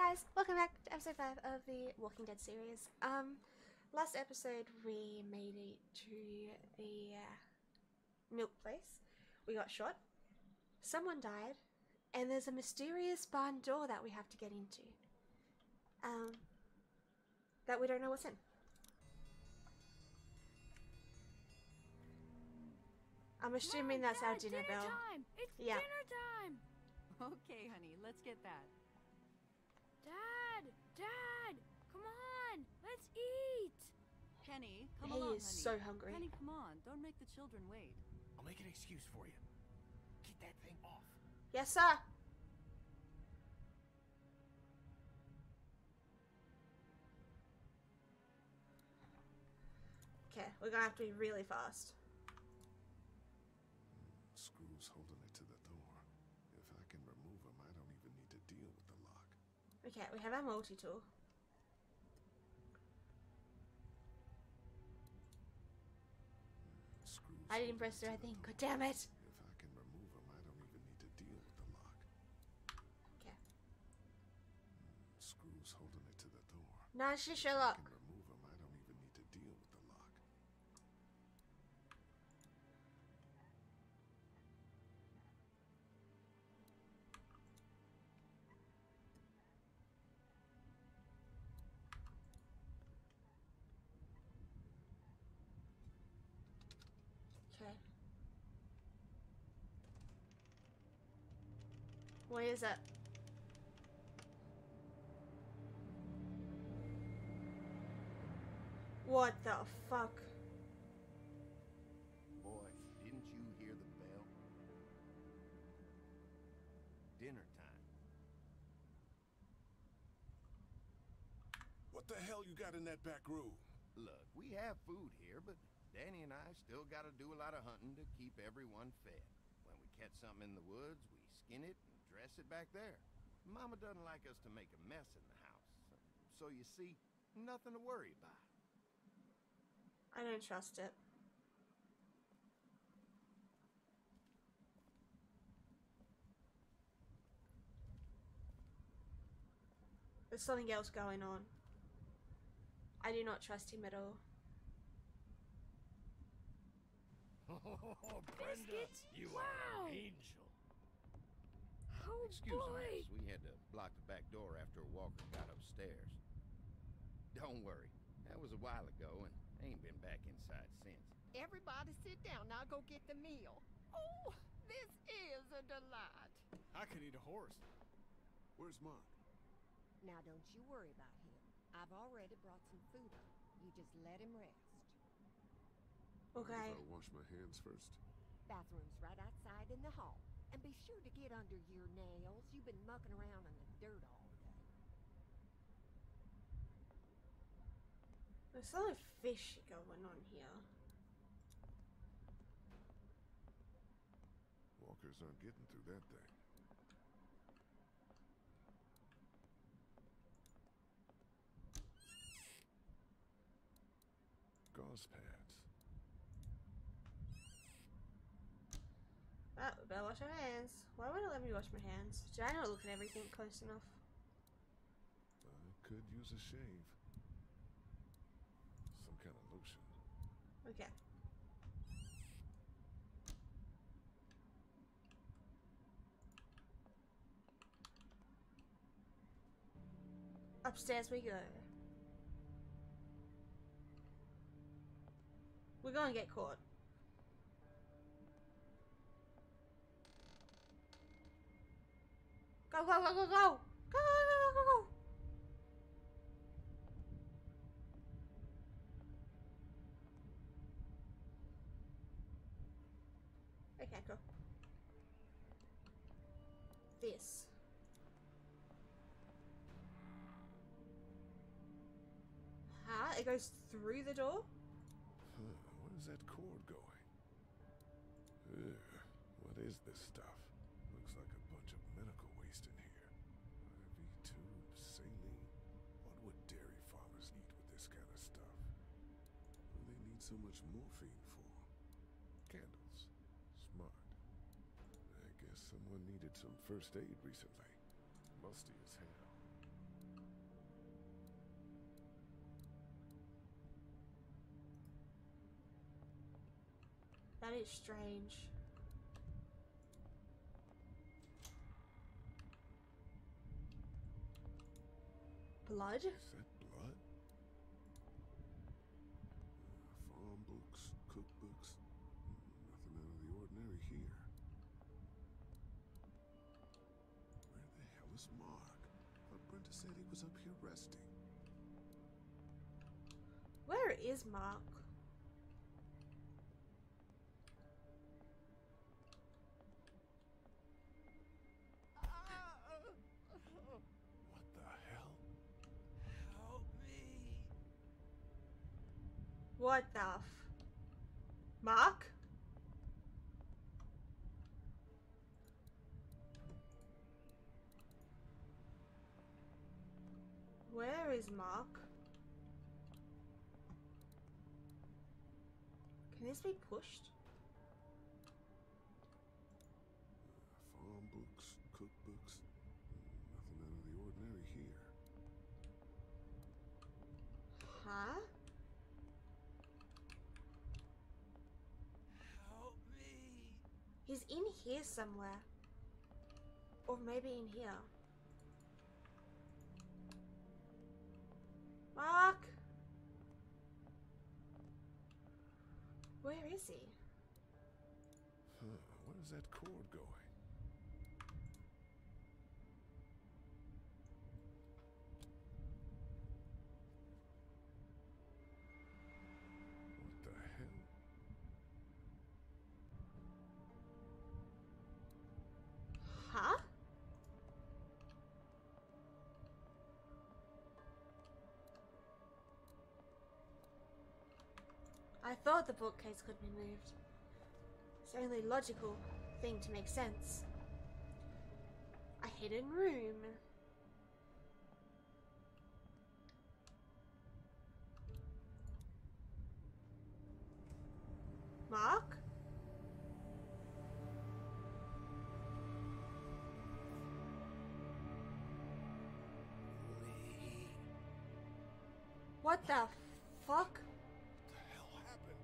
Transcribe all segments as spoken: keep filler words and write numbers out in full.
guys, welcome back to episode five of the Walking Dead series. Um, last episode we made it to the uh, milk place. We got shot, someone died, and there's a mysterious barn door that we have to get into. Um, that we don't know what's in. I'm assuming Mom, that's Dad, our dinner, dinner bell. Time. It's yeah. dinner time! Okay, honey, let's get that. Dad! Dad! Come on! Let's eat! Kenny, come He along, is honey. so hungry. Kenny, come on. Don't make the children wait. I'll make an excuse for you. Get that thing off. Yes, sir! Okay, we're gonna have to be really fast. Screws holding it to the door. If I can remove them, I don't even need to deal with the lock. Okay, we have our multi-tool. Screws I didn't holding press it the to right thing. door. God damn it! If I can remove them, I don't even need to deal with the lock. Okay. Screws holding it to the door. No, she If I Sherlock. can remove them, I don't even need to deal with the lock. Okay. What is it? What the fuck? Boy, didn't you hear the bell? Dinner time. What the hell you got in that back room? Look, we have food here, but Danny and I still gotta do a lot of hunting to keep everyone fed. When we catch something in the woods, we skin it and dress it back there. Mama doesn't like us to make a mess in the house. So, so you see, nothing to worry about. I don't trust it. There's something else going on. I do not trust him at all. Oh, Biscuits? you Wow. are an angel. Oh Excuse boy! us, we had to block the back door after Walker got upstairs. Don't worry, that was a while ago and I ain't been back inside since. Everybody sit down, I'll go get the meal. Oh, this is a delight. I could eat a horse. Where's Mark? Now don't you worry about him. I've already brought some food up. You just let him rest. Okay. I'll wash my hands first. Bathroom's right outside in the hall. And be sure to get under your nails. You've been mucking around in the dirt all day. There's something fishy going on here. Walkers aren't getting through that thing. Gauze pads. Oh, we better wash our hands. Why won't it let me wash my hands? Did I not look at everything close enough? I could use a shave. Some kind of lotion. Okay. Upstairs we go. We're gonna get caught. Go, go, go, go, go! Go, go, go, go, go! Okay, go. This. Huh? It goes through the door? Huh, where's that cord going? Ugh, what is this stuff? Looks like a bunch of medical waste in here. I V tubes, saline. What would dairy farmers eat with this kind of stuff? What do they need so much morphine for? Candles. Smart. I guess someone needed some first aid recently. Musty as hell. That is strange. Blood? Is that blood? Uh, farm books, cookbooks. Nothing out of the ordinary here. Where the hell is Mark? But Brenda said he was up here resting. Where is Mark? What the hell? Help me. What the f- Mark? Where is Mark? Can this be pushed? Uh, farm books, cookbooks. Nothing out of the ordinary here. Huh? Help me. He's in here somewhere. Or maybe in here. Mark! Where is he? Huh, where's that cord going? What the hell? Huh? I thought the bookcase could be moved. It's the only logical thing to make sense. A hidden room. Mark? Lee. What the fuck? What the hell happened?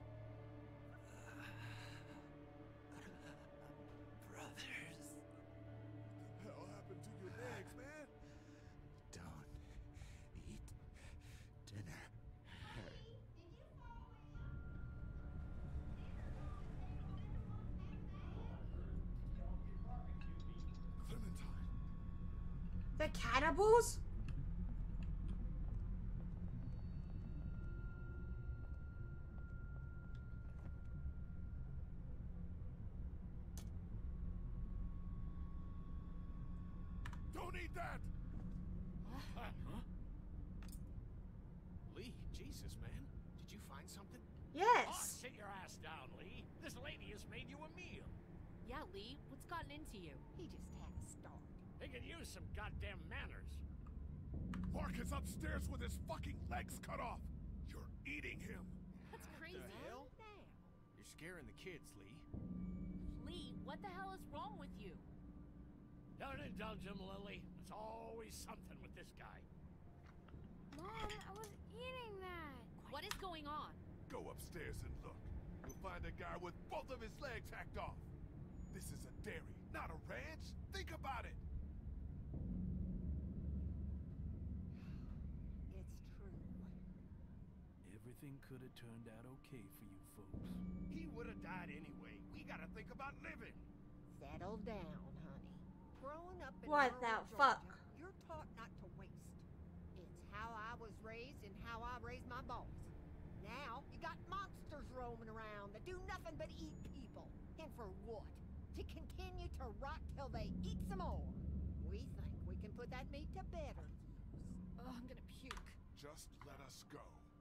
Brothers. What the hell happened to your legs, man? Don't eat dinner. Clementine. The cannibals? Don't eat that! Huh? Lee, Jesus, man. Did you find something? Oh, Yes. sit your ass down, Lee. This lady has made you a meal. Yeah, Lee, what's gotten into you? He just had a start. They could use some goddamn manners. Mark is upstairs with his fucking legs cut off. You're eating him. That's crazy. hell? Now, You're scaring the kids, Lee. Lee, what the hell is wrong with you? Don't indulge him, Lily. It's always something with this guy. Mom, I was eating that. What is going on? Go upstairs and look. You'll find a guy with both of his legs hacked off. This is a dairy, not a ranch. Think about it. it's true. Everything could have turned out okay for you folks. He would have died anyway. We gotta think about living. Settle down, honey. Growing up in What rural the fuck? Georgia, you're taught not to waste. It's how I was raised and how I raised my boys. Now, you got monsters roaming around that do nothing but eat people. And for what? To continue to rot till they eat some more. We think we can put that meat to better use. Oh, I'm gonna puke. Just let us go.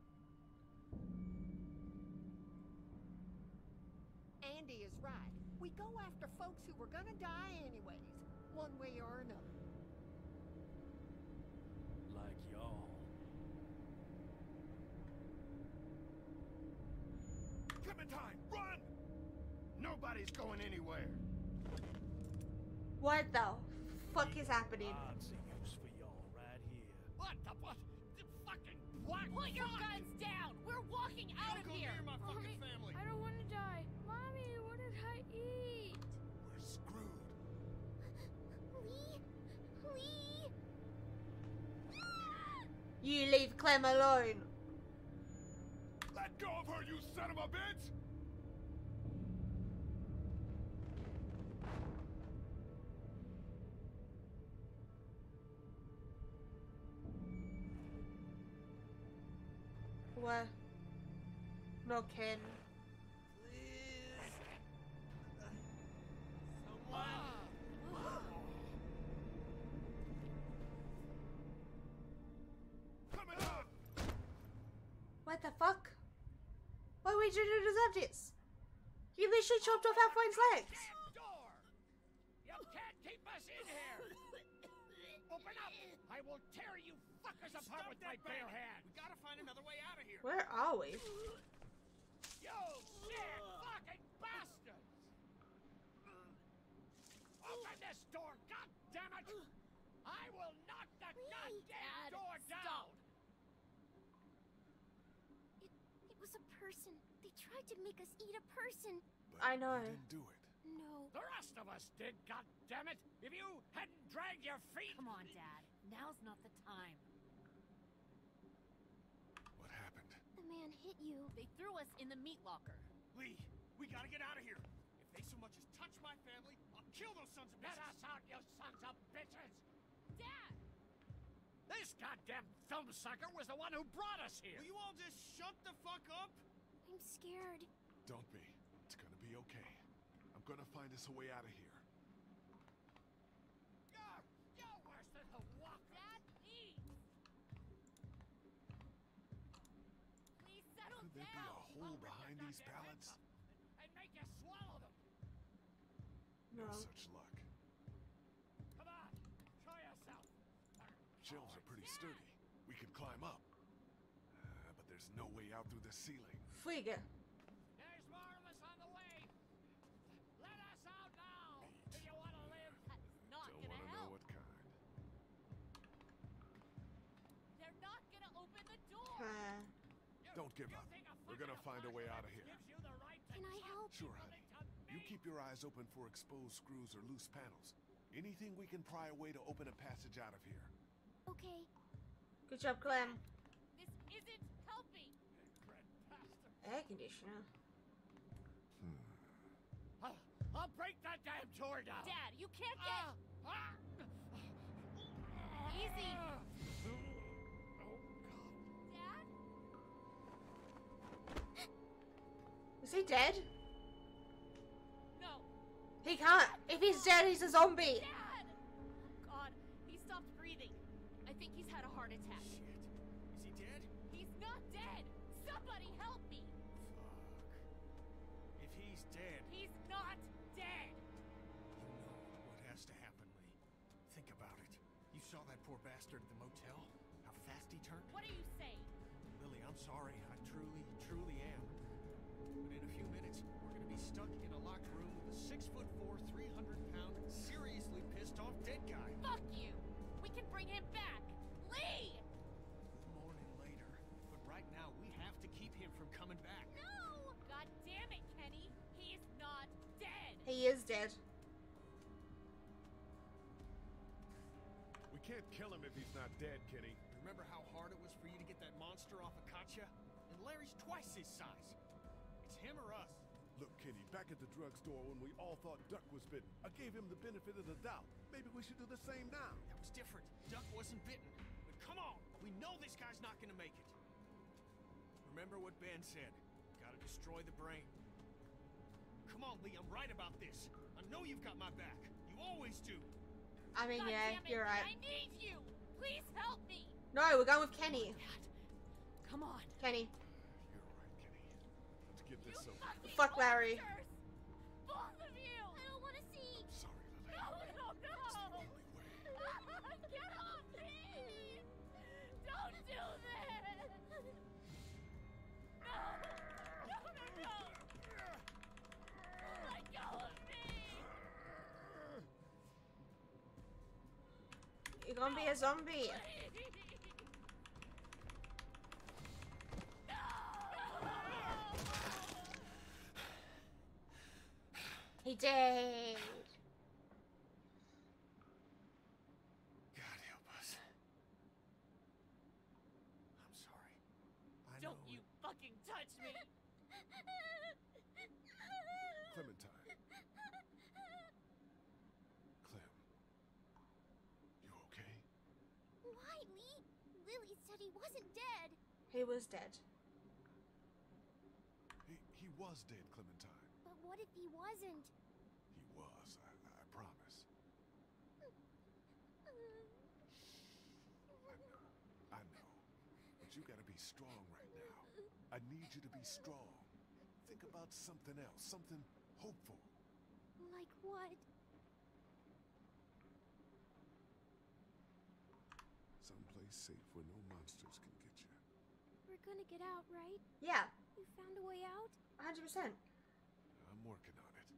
Andy is right. We go after folks who were gonna die anyways, one way or another. Like y'all. Clementine, run! Nobody's going anywhere. What the fuck is happening? Lots of use for y'all right here. What the what? The fucking what? Put your Fuck! guns down! We're walking out of Don't go here! near my fucking Mommy, family. I don't want to die. Mommy, You leave Clem alone. Let go of her, you son of a bitch! What? No, Ken. What the fuck? Why would you deserve this? You literally chopped off our friend's legs. Door! You can't keep us in here! Open up! I will tear you fuckers apart with my bare hands! We gotta find another way out of here! Where are we? You sick fucking bastards! Open this door, goddammit! I will knock that goddamn door down! It was a person. They tried to make us eat a person. But I know. you didn't do it. No. The rest of us did, goddammit! If you hadn't dragged your feet... Come on, Dad. Now's not the time. What happened? The man hit you. They threw us in the meat locker. Lee, we gotta get out of here. If they so much as touch my family, I'll kill those sons of bitches. Get us out, you sons of bitches! Dad! This goddamn thumbsucker was the one who brought us here. Will you all just shut the fuck up? I'm scared. Don't be. It's gonna be okay. I'm gonna find us a way out of here. You're, you're worse than the walker. Dad, please! Please settle Could there be down! a hole behind these pallets? And make you swallow them. No No. such luck. Come on, show yourself. Shelves are pretty sturdy. We can climb up. Uh, but there's no way out through the ceiling. Fliege. There's more of us on the way. Let us out now. Do you want to live? That's not Don't gonna want to know help. what kind. They're not gonna open the door! Uh, Don't give up. We're gonna find a way out of here. Can I help? Sure, honey. You keep your eyes open for exposed screws or loose panels. Anything we can pry away to open a passage out of here. Okay. good job, Clem. This isn't helping! Air conditioner. I'll, I'll break that damn door down. Dad, you can't get... Ah, ah. Easy. Oh, Dad? Is he dead? No. He can't. If he's dead, he's a zombie. Dad! God, he stopped breathing. I think he's had a heart attack. Shit. Is he dead? He's not dead! Somebody help me! Fuck. If he's dead, He's not dead! you know what has to happen, Lee. Think about it. You saw that poor bastard at the motel? How fast he turned? What are you saying? Lily, I'm sorry. I truly, truly am. But in a few minutes, we're gonna be stuck in a locked room with a six foot four, three hundred pound, seriously pissed off dead guy. Fuck you! We can bring him back! Lee! Morning later. But right now, we have to keep him from coming back. No! God damn it, Kenny! He's not dead! He is dead. We can't kill him if he's not dead, Kenny. Remember how hard it was for you to get that monster off of Katya? And Larry's twice his size. It's him or us. Look, Kenny, back at the drugstore when we all thought Duck was bitten, I gave him the benefit of the doubt. Maybe we should do the same now. That was different. Duck wasn't bitten. But come on, we know this guy's not gonna make it. Remember what Ben said. Gotta destroy the brain. Come on, Lee, I'm right about this. I know you've got my back. You always do. I mean, God yeah, damn it, you're right. I need you! Please help me! No, we're going with Kenny. Dad, come on. Kenny. You're right, Kenny. Let's get this You over. fucking Fuck Larry. monsters! Both of you! I don't want to see. Sorry, Lily. No, no, no! It's the only way. Get off me! Don't do this! No! No, no, no! Let go of me! You're gonna be a zombie. Please! No! He did. God help us. fucking touch me! Clementine. Clem. You okay? Why, Lee? Lily said he wasn't dead. He was dead. He, he was dead, Clementine. But what if he wasn't? He was, I, I promise. I know, I know. But you gotta be strong right now. I need you to be strong. Think about something else, something hopeful. Like what? Someplace safe where no monsters can get you. We're gonna get out, right? Yeah, You found a way out? one hundred percent. I'm working on it.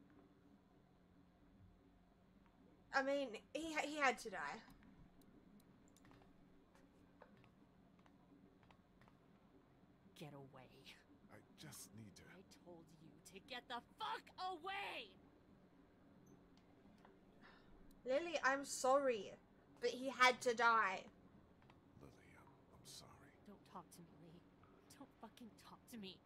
I mean, he, he had to die. Get away. I just need to. I told you to get the fuck away! Lily, I'm sorry, but he had to die. Lily, I'm, I'm sorry. Don't talk to me, Lee. Don't fucking talk to me.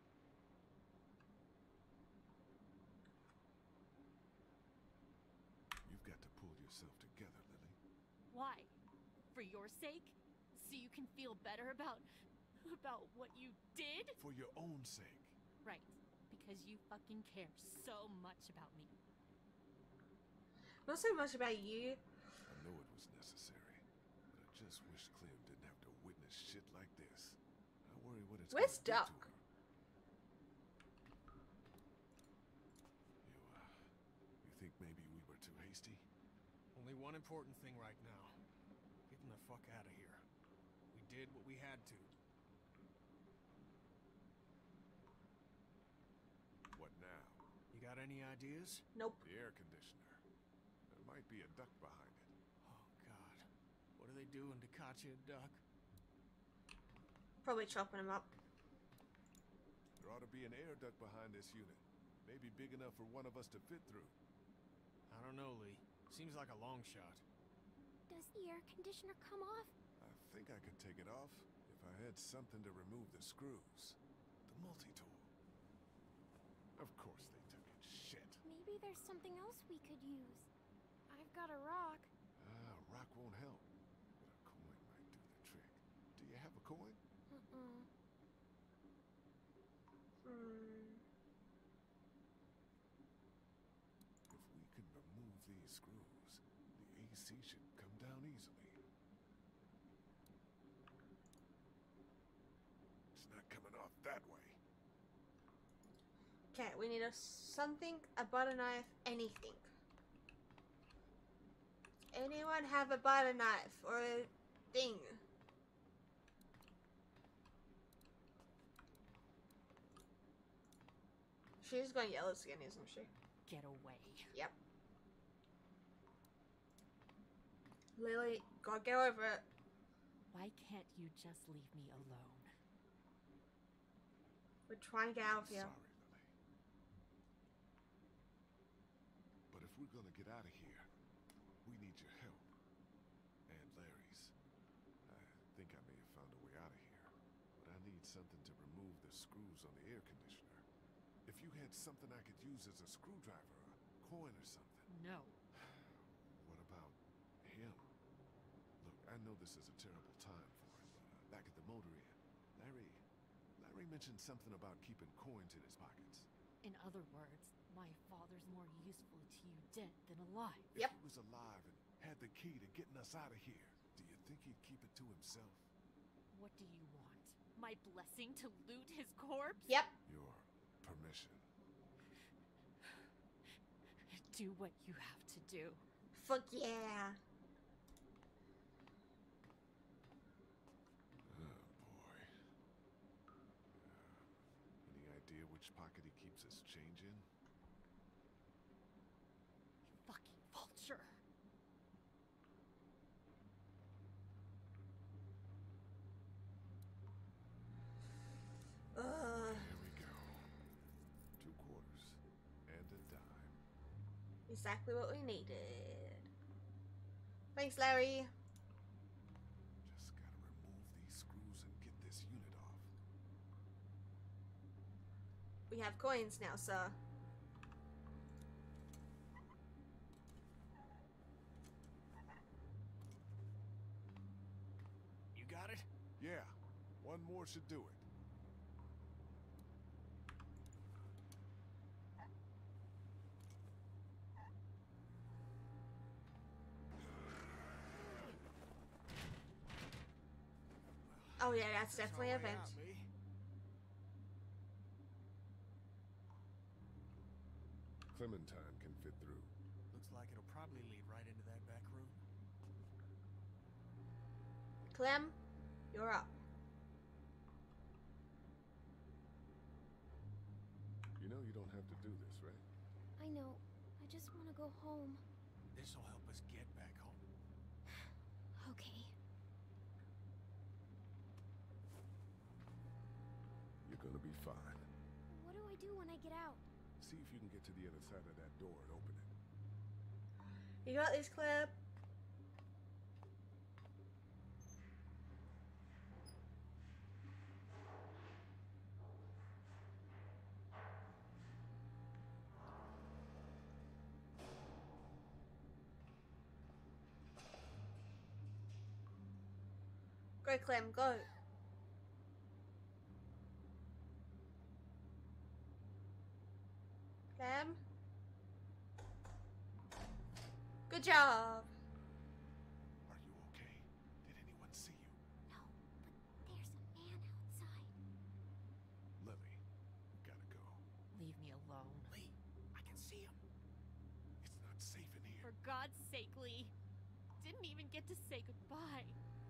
You've got to pull yourself together, Lily. Why? For your sake? So you can feel better about... about what you did? For your own sake. Right. Because you fucking care so much about me. Not so much about you. I know it was necessary, but I just wish Clem didn't have to witness shit like this. I worry what it's Where's gonna Duck? do to her. You, uh, you think maybe we were too hasty? Only one important thing right now. Getting the fuck out of here. We did what we had to. What now? You got any ideas? Nope. The air conditioner. There might be a duck behind it. Oh, God. What are they doing to Katya and Duck? Probably chopping him up. There ought to be an air duct behind this unit. Maybe big enough for one of us to fit through. I don't know, Lee. Seems like a long shot. Does the air conditioner come off? I think I could take it off if I had something to remove the screws. The multi-tool. Of course they took it. Shit. Maybe there's something else we could use. I've got a rock. Ah, rock won't help. But a coin might do the trick. Do you have a coin? Mm-mm. Hmm. If we can remove these screws, the A C should come down easily. It's not coming off that way. Okay, we need a something, a butter knife, anything. Anyone have a butter knife or a thing? She's gonna yell us again, isn't she? Get away. Yep. Lily, gotta get over it. Why can't you just leave me alone? We're trying to get out of here. Sorry, Lily. But if we're gonna get out of here, we need your help. And Larry's. I think I may have found a way out of here. But I need something to remove the screws on the air conditioner. If you had something I could use as a screwdriver, a coin or something. No. What about him? Look, I know this is a terrible time for him, but uh, back at the motor inn, Larry, Larry mentioned something about keeping coins in his pockets. In other words, my father's more useful to you dead than alive. Yep. If he was alive and had the key to getting us out of here, do you think he'd keep it to himself? What do you want? My blessing to loot his corpse? Yep. Your permission. Do what you have to do. Fuck yeah. Oh, boy. Uh, any idea which pocket he keeps his change in? You fucking vulture. Ugh. There we go. Two quarters and a dime. Exactly what we needed. Thanks, Larry. Just gotta remove these screws and get this unit off. If we can get we have coins now, sir. You got it? Yeah, one more should do it. Oh yeah, that's That's definitely our a way vent. out, Lee. Clementine can fit through. Looks like it'll probably lead right into that back room. Clem, you're up. You know you don't have to do this, right? I know. I just want to go home. This'll help us get back home. Okay. You're gonna be fine. What do I do when I get out? See if you can get to the other side of that door and open it. You got this, Clem. Go, Clem, go. Clem. Good job. Are you okay? Did anyone see you? No, but there's a man outside. Lily, we gotta go. Leave me alone. Lee, I can see him. It's not safe in here. For God's sake, Lee. Didn't even get to say goodbye.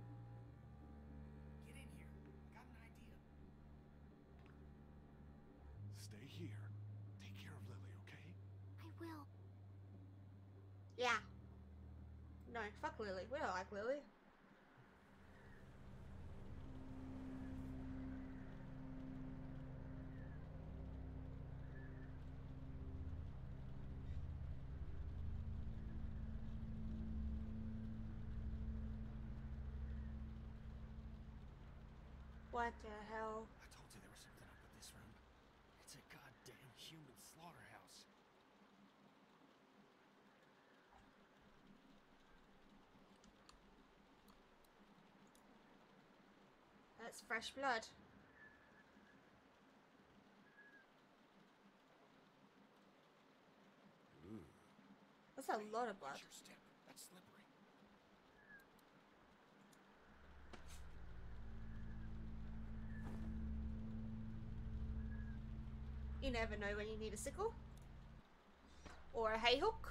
Get in here. Got an idea. Stay here. Take care of Lily, okay? I will. Yeah. No, fuck Lily. We don't like Lily. What the hell? I told you there was something up with this room. It's a goddamn human slaughterhouse. That's fresh blood. Ooh. That's a lot of blood. Watch your step. That's slippery. You never know when you need a sickle. Or a hay hook.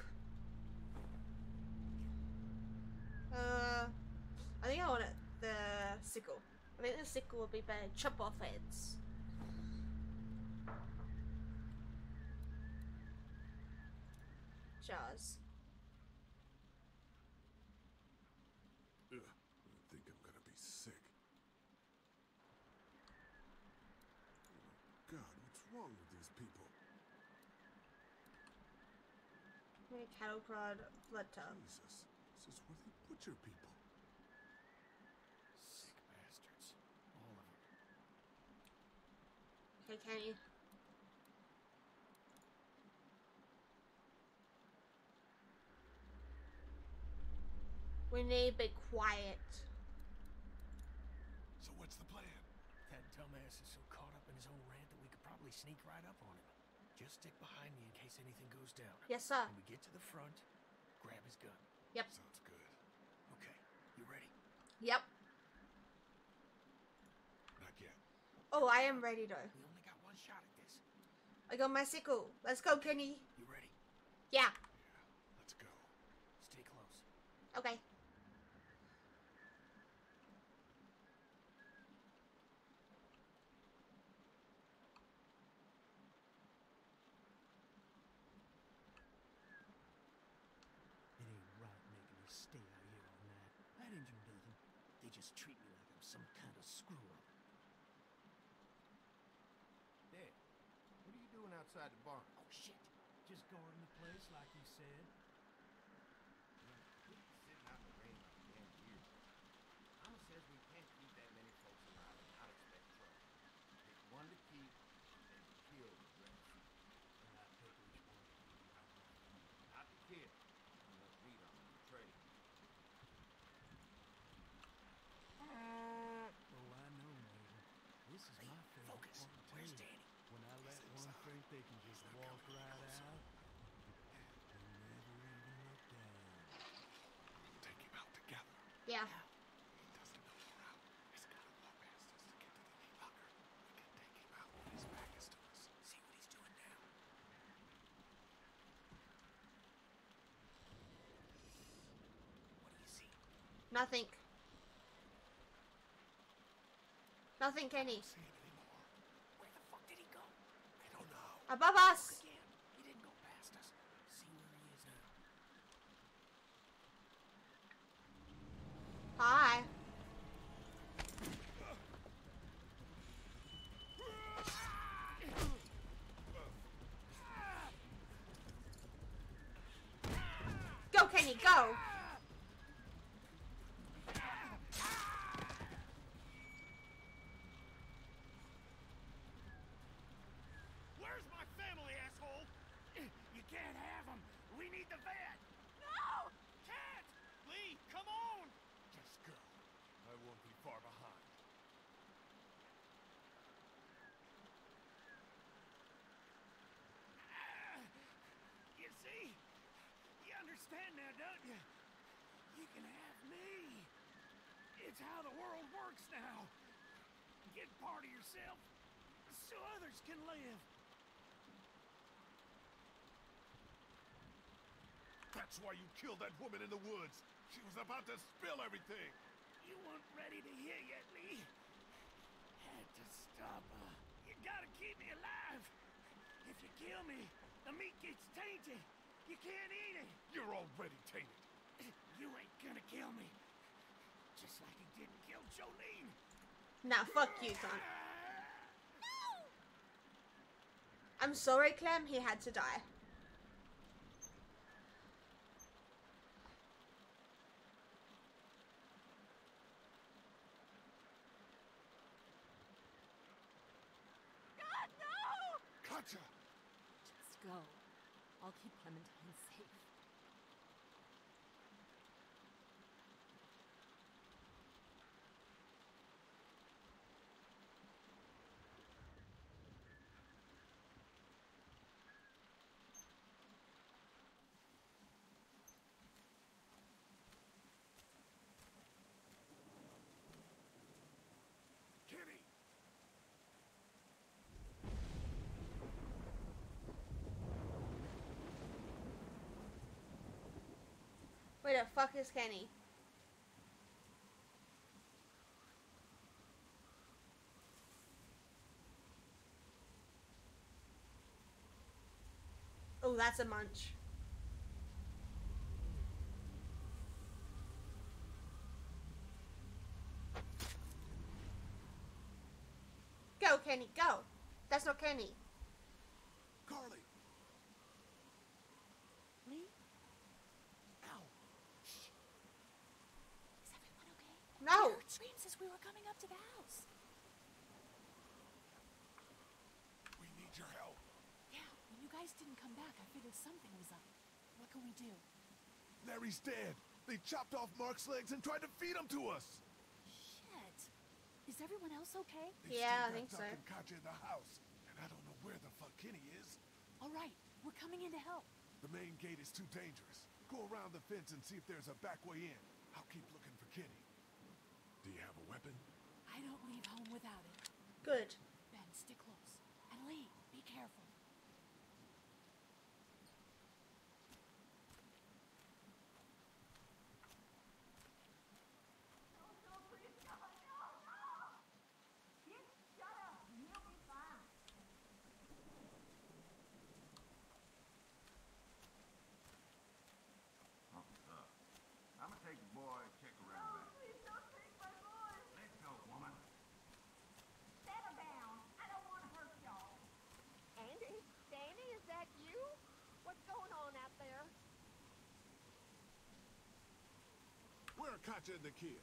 Uh, I think I want it, the sickle. I think the sickle would be better. Chop off heads. Jars. Ugh, I think I'm gonna be sick. Oh my God, what's wrong with these people? Maybe cattle prod, blood tub. Jesus, this is where they butcher people. Sick bastards. All of them. Okay, Kenny. We need to be quiet. So what's the plan? That dumbass is so caught up in his own rant that we could probably sneak right up on him. Just stick behind me in case anything goes down. Yes, sir. When we get to the front, grab his gun. Yep. Sounds good. Okay, you ready? Yep. Not yet. Oh, I am ready though. We only got one shot at this. I got my sickle. Let's go, Kenny. You ready? Yeah. Yeah, let's go. Stay close. Okay. It ain't right making me stay out here all night. I didn't do nothing. They just treat me like I'm some kind of screw-up. Dad, what are you doing outside the barn? Oh, shit. Just guarding the place like you said. We've been sitting out in the rain like a damn year. Mama says we can't keep that many folks alive and not expect trouble. Pick one to keep and kill the they can just walk right out and never even look down. Take him out together. Yeah. He doesn't know we're out. He's gotta walk past us to get to the meat locker. We can take him out when his back is to us. See what he's doing now. What do you see? Nothing. Nothing, Kenny. See him anymore. Where the fuck did he go? I don't know. Above us. Again, he didn't go past us. See where he is now. Hi. Go, Kenny, go. Where's my family, asshole? You can't have him. We need the vet. No! Can't! Lee, come on! Just go. I won't be far behind. Ah, you see? You understand now, don't you? You can have me. It's how the world works now. Get part of yourself so others can live. That's why you killed that woman in the woods. She was about to spill everything. You weren't ready to hear yet, Lee. Had to stop her. You gotta keep me alive. If you kill me, the meat gets tainted. You can't eat it. You're already tainted. You ain't gonna kill me. Just like you didn't kill Jolene. Nah, fuck you, son. I'm sorry, Clem. He had to die. God, no! Katja! Just go. I'll keep Clementine safe. Kenny! Where the fuck is Kenny? Oh, that's a munch. Go, Kenny, go. That's not Kenny. Carly! Lee? Ow! Is everyone okay? No. I heard screams as we were coming up to the house. We need your help. Yeah, when you guys didn't come back, I figured something was up. What can we do? Larry's dead. They chopped off Mark's legs and tried to feed him to us. Shit. Is everyone else okay? They Yeah, I still think got so. Doc and Katja in the house, and I don't know where the fuck Kenny is. All right, we're coming in to help. The main gate is too dangerous. Go around the fence and see if there's a back way in. I'll keep looking for Kenny. Do you have a weapon? I don't leave home without it. Good. Ben, stick close. And Lee, be careful. I'm gonna take the boy, check around back. Please don't take my boy. Let go, woman. Settle down. I don't want to hurt y'all. Andy? Danny, is that you? What's going on out there? Where are Katja and the kid?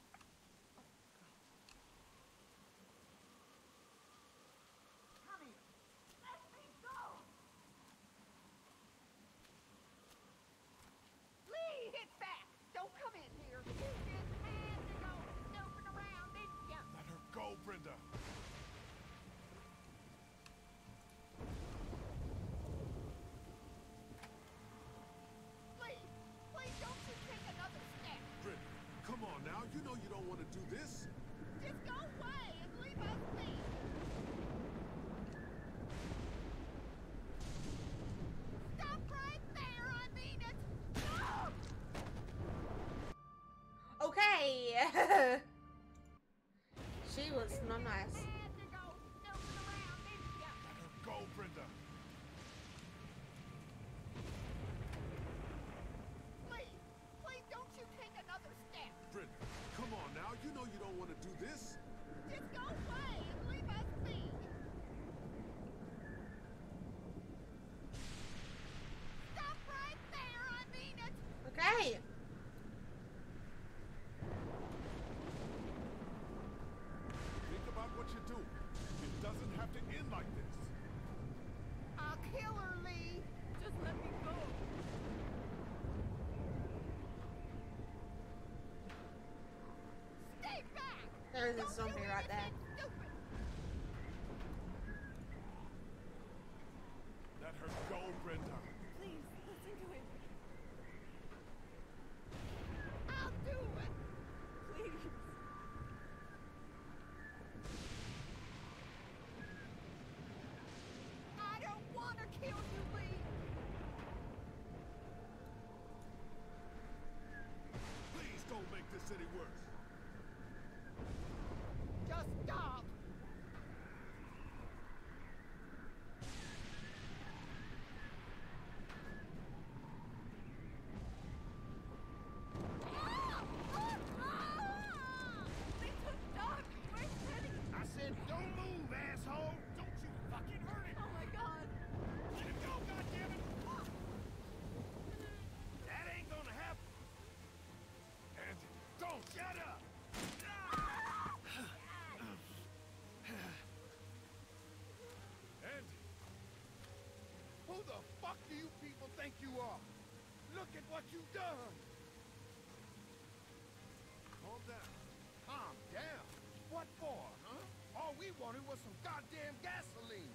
Come here. Let me go. Lee, hit back. Don't come in here. You just had to go snooping around, didn't you? Let her go, Brenda. do this? Just go away and leave us be. Stop right there, I mean it. No! Okay. She was not nice. Had to go snooping around, didn't ya? Let her go, Brenda. Please, please don't you take another step. Brenda, come on now. You know you don't want to do this. Just go away and leave us be. Stop right there, I mean it. Okay. Think about what you're doing. It doesn't have to end like this. I'll kill her, Lee. Just let me go. Stay back. There is a Don't do zombie right there. anything stupid. Let her go, Brenda. Please, listen to him. I'll do it. Please. I don't want to kill you, Lee. Please don't make this any worse. Just stop. They took Doc. Where's Teddy? I said, don't move, asshole! Don't you fucking hurt him! Oh my god. Let him go, goddammit! That ain't gonna happen! Andy, don't. Shut up! Andy. Who the fuck do you people think you are? Look at what you've done! Calm down. Calm down. What for, huh? All we wanted was some goddamn gasoline.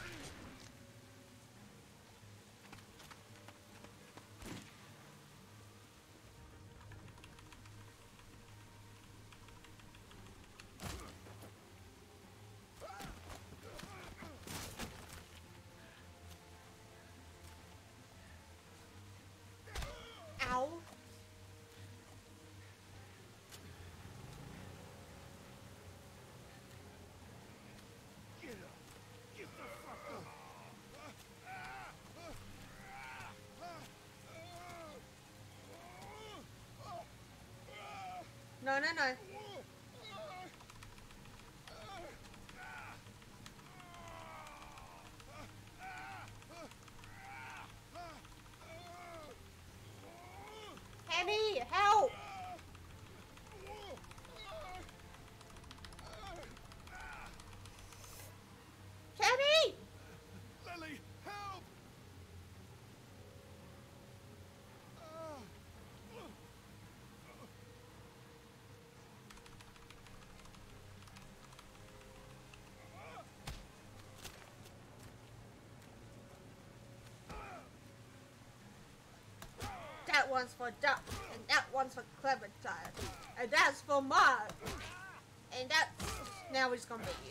Ow. Get up! Get the fuck up! No, no, no. Penny, help! Kenny! Lily, help! That one's for Duck, and that one's for Clementine, and that's for Mark, and that's... Now he's gonna beat you.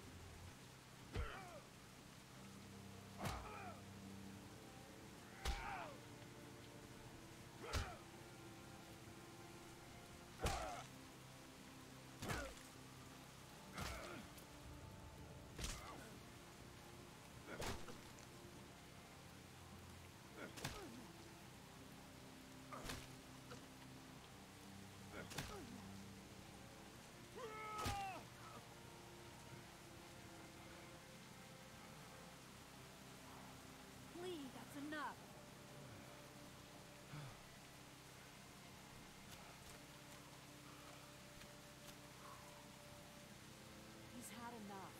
Lee, that's enough. He's had enough.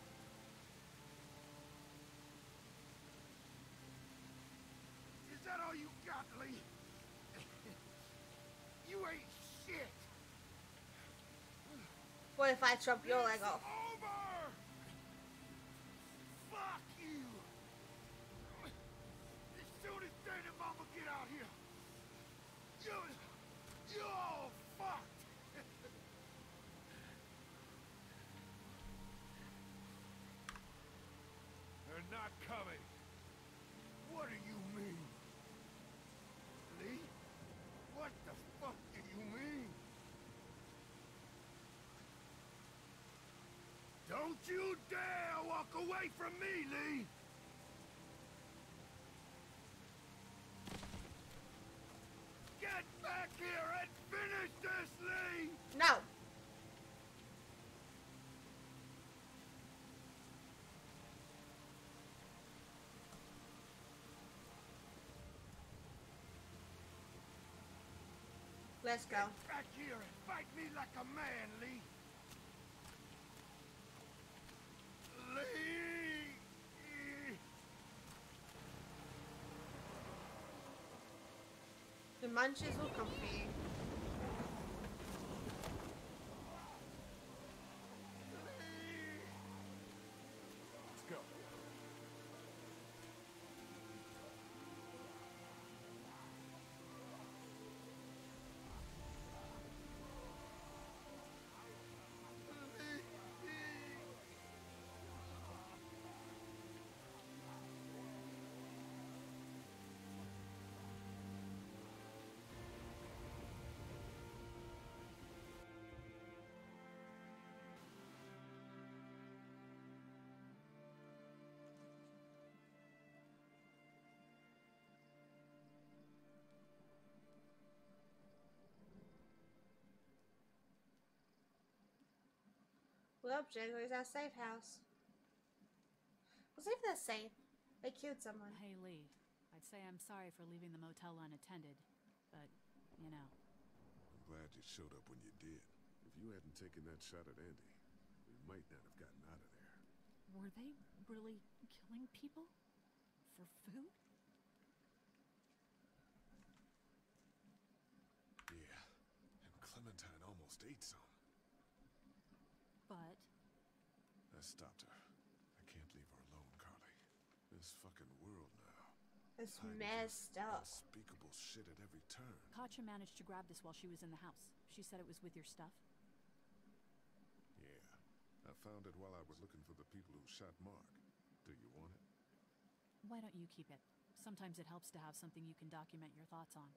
Is that all you got, Lee? You ain't shit! What if I chop your leg off? Over! Fuck you! As soon as Dad and Mama get out here, you, you're all fucked! Don't you dare walk away from me, Lee! Get back here and finish this, Lee! No. Let's go. Get back here and fight me like a man, Lee! Lee! The munches will come for you. Let's go. Well, Jaguar's our safe house. We'll see if they're safe. They killed someone. Hey, Lee. I'd say I'm sorry for leaving the motel unattended, but, you know. I'm glad you showed up when you did. If you hadn't taken that shot at Andy, we might not have gotten out of there. Were they really killing people? For food? Yeah, and Clementine almost ate some. But I stopped her. I can't leave her alone, Carly. This fucking world now. It's Hiding messed just up. Unspeakable shit at every turn. Katja managed to grab this while she was in the house. She said it was with your stuff. Yeah, I found it while I was looking for the people who shot Mark. Do you want it? Why don't you keep it? Sometimes it helps to have something you can document your thoughts on.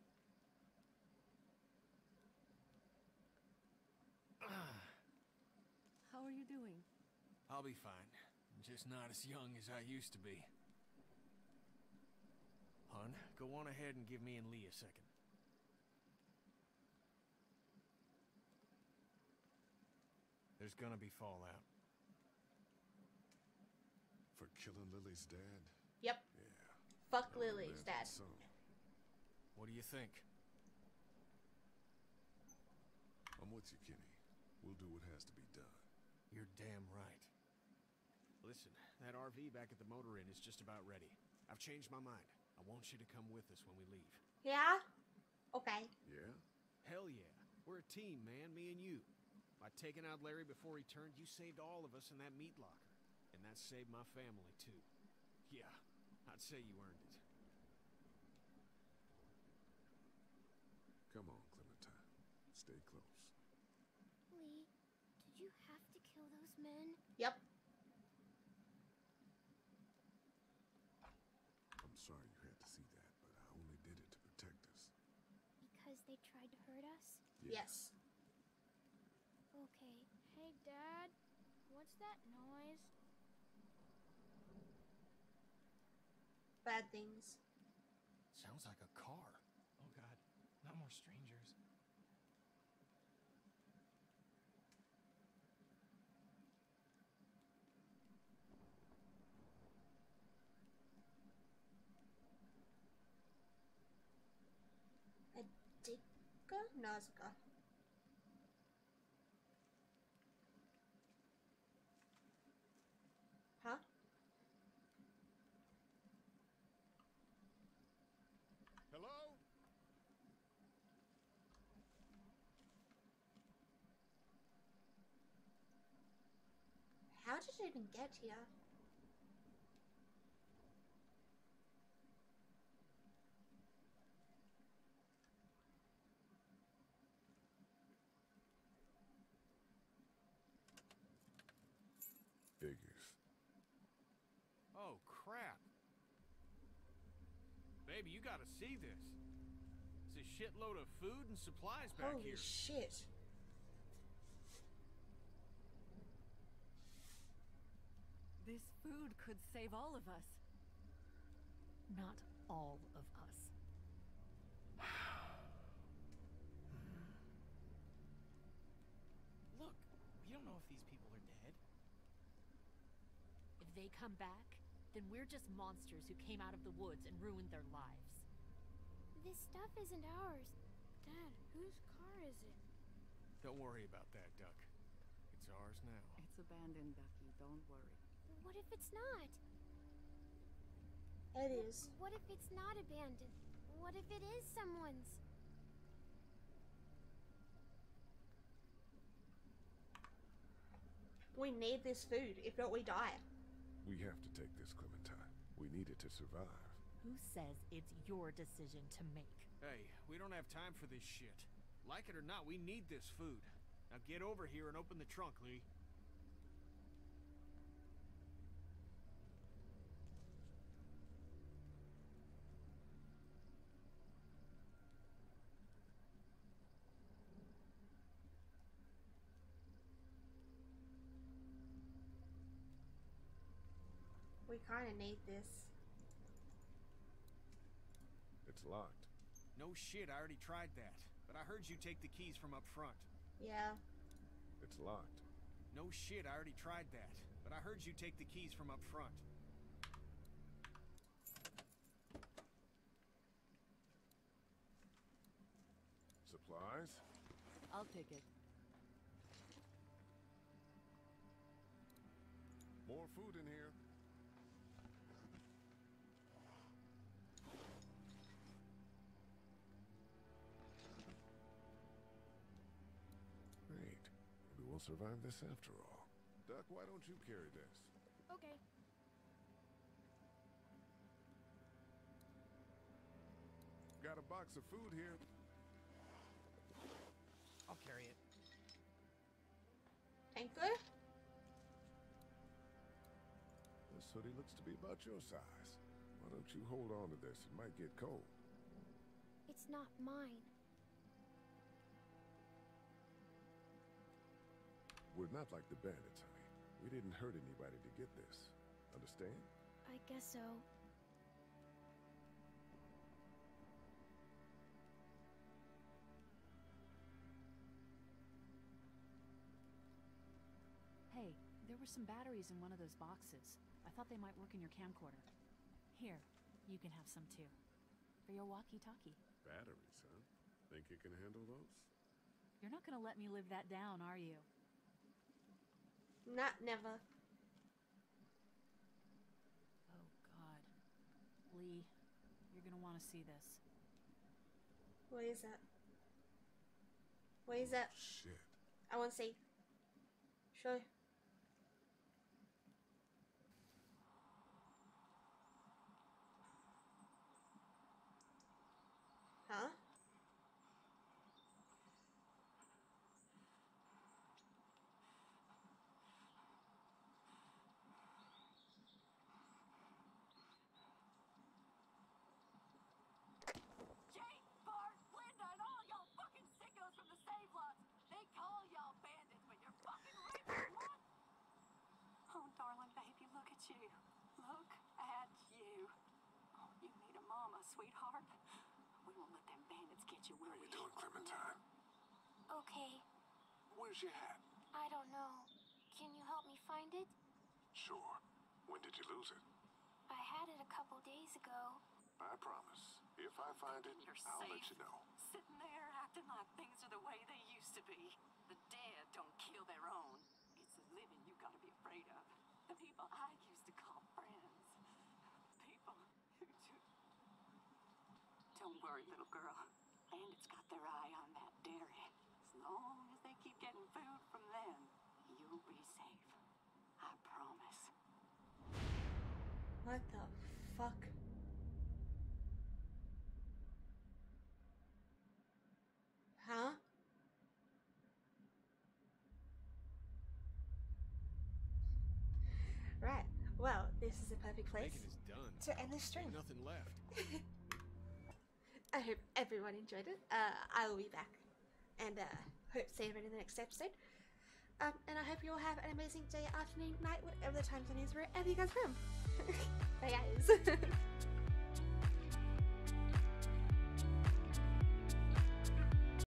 How are you doing? I'll be fine. Just not as young as I used to be. Hun, go on ahead and give me and Lee a second. There's gonna be fallout. For killing Lily's dad? Yep. Yeah. Fuck I would Lily's imagine dad. so. What do you think? I'm with you, Kenny. We'll do what has to be done. You're damn right. Listen, that R V back at the motor inn is just about ready. I've changed my mind. I want you to come with us when we leave. Yeah? Okay. Yeah? Hell yeah. We're a team, man, me and you. By taking out Larry before he turned, you saved all of us in that meat locker. And that saved my family, too. Yeah, I'd say you earned it. Come on, Clementine. Stay close. Lee, did you have to kill those men? Yep. I'm sorry you had to see that, but I only did it to protect us. Because they tried to hurt us? Yeah. Yes. Okay. Hey, Dad. What's that noise? Bad things. Sounds like a car. Oh god, not more strangers. A digger? No, it's a car. Huh? Hello? How did it even get here? Figures. Oh, crap. Baby, you gotta see this. It's a shitload of food and supplies back Holy here. shit. This food could save all of us. Not all of us. Look, we don't know if these people are dead. If they come back, then we're just monsters who came out of the woods and ruined their lives. This stuff isn't ours. Dad, whose car is it? Don't worry about that, Duck. It's ours now. It's abandoned, Ducky. Don't worry. What if it's not? It is. What if it's not abandoned? What if it is someone's? We need this food, if not we die. We have to take this, Clementine. We need it to survive. Who says it's your decision to make? Hey, we don't have time for this shit. Like it or not, we need this food. Now get over here and open the trunk, Lee. We kind of need this. It's locked. No shit, I already tried that. But I heard you take the keys from up front. Yeah. It's locked. No shit, I already tried that. But I heard you take the keys from up front. Supplies? I'll take it. More food in here. Great. Maybe we'll survive this after all. Duck, why don't you carry this? Okay. Got a box of food here. I'll carry it. Thank you. This hoodie looks to be about your size. Why don't you hold on to this? It might get cold. It's not mine. We're not like the bandits, honey. We didn't hurt anybody to get this. Understand? I guess so. Hey, there were some batteries in one of those boxes. I thought they might work in your camcorder. Here, you can have some too. For your walkie-talkie. Batteries, huh? Think you can handle those? You're not gonna let me live that down, are you? Not never. Oh, God. Lee, you're gonna want to see this. What is that? What is that? Shit. I want to see. Show. Huh? Jake, Bart, Linda, and all y'all fucking sickos from the Save Lots. They call y'all bandits, but you're fucking rapists, what? Oh, darling baby, look at you. Look at you. Oh, you need a mama, sweetheart. We won't let them bandits get you where How we you doing, Clementine? Okay. Where's your hat? I don't know. Can you help me find it? Sure. When did you lose it? I had it a couple days ago. I promise. If I find it, You're I'll safe. let you know. Sitting there acting like things are the way they used to be. The dead don't kill their own. It's the living you gotta be afraid of. The people I used to call friends. People who just... Don't worry, little girl. Bandits got their eye on that dairy. As long as they keep getting food from them, you'll be safe. I promise. What the fuck? Huh? Right. Well, this is a perfect place Bacon is done. to end this stream. Ain't nothing left. I hope everyone enjoyed it. Uh, I will be back, and uh, hope to see everyone in the next episode. Um, and I hope you you all have an amazing day, afternoon, night, whatever the time zone is, wherever you guys from. Bye guys.